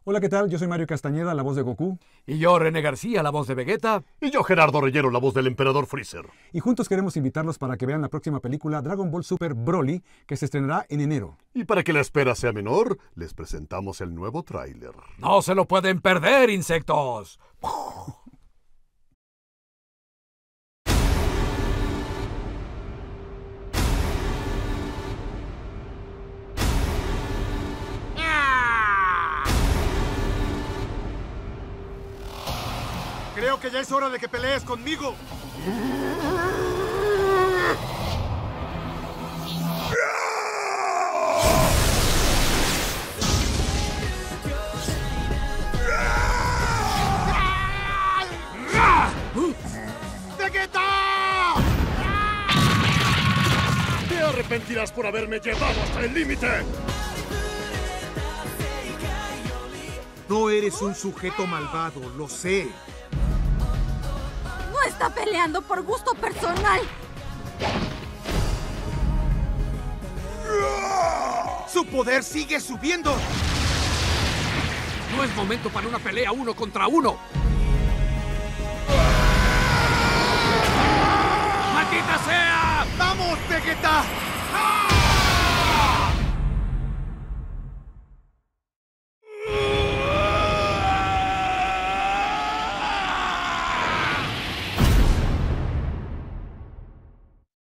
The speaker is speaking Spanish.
Hola, ¿qué tal? Yo soy Mario Castañeda, la voz de Goku. Y yo, René García, la voz de Vegeta. Y yo, Gerardo Reyero, la voz del Emperador Freezer. Y juntos queremos invitarlos para que vean la próxima película Dragon Ball Super Broly, que se estrenará en enero. Y para que la espera sea menor, les presentamos el nuevo tráiler. ¡No se lo pueden perder, insectos! Creo que ya es hora de que pelees conmigo. ¡Vegeta! Te arrepentirás por haberme llevado hasta el límite. No eres un sujeto malvado, lo sé. No está peleando por gusto personal. ¡Su poder sigue subiendo! No es momento para una pelea 1 contra 1.